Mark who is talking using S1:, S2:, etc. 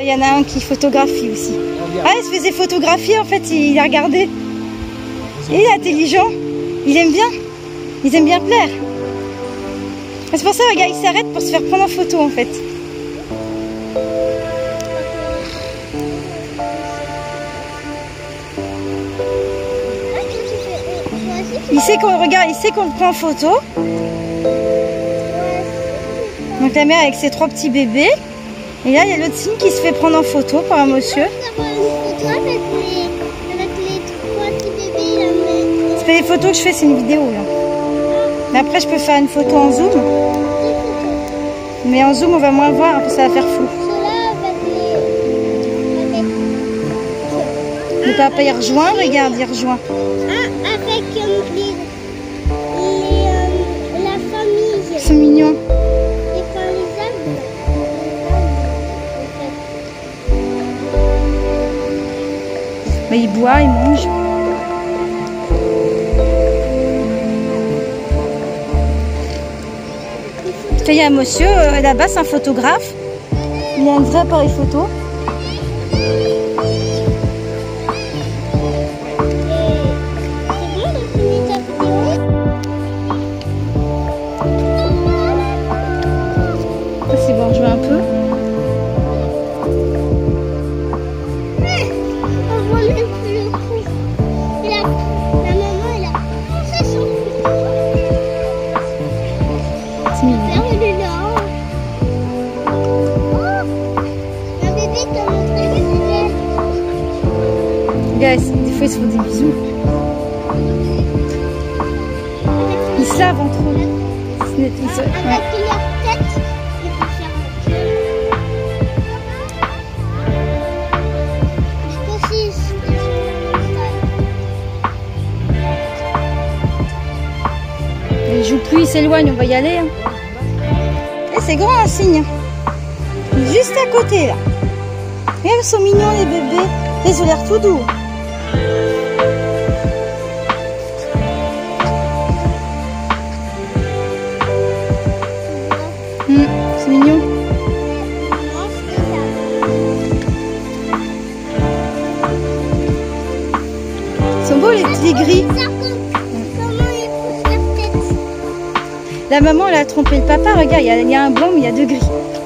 S1: il y en a un qui photographie aussi. Ah, il se faisait photographier en fait, il a regardé. Et il est intelligent, il aime bien. Ils aiment bien plaire. C'est pour ça, regarde, il s'arrête pour se faire prendre en photo en fait. Il sait qu'on regarde, il sait qu'on le prend en photo. Donc la mère avec ses 3 petits bébés. Et là, il y a l'autre signe qui se fait prendre en photo par un monsieur. C'est pas des photos que je fais, c'est une vidéo là. Mais après, je peux faire une photo en zoom. Mais en zoom, on va moins voir, parce que ça va faire flou. Le papa, il rejoint, regarde, il rejoint.
S2: Avec la famille.
S1: C'est mignon. Bah, il boit, il mange. Il y a un monsieur là-bas, c'est un photographe. Il a un vrai appareil photo. C'est bon, je vais un peu. C'est mignon. Regarde, des fois ils se font des bisous. Ils se lavent entre eux. Ouais. Il joue plus, il s'éloigne, on va y aller. Hein. Et c'est grand un signe. Juste à côté là. Regarde, ils sont mignons les bébés. Ils ont l'air tout doux. C'est mignon. Ils sont beaux les petits gris. La maman elle a trompé le papa, regarde, il y a un blanc mais il y a 2 gris.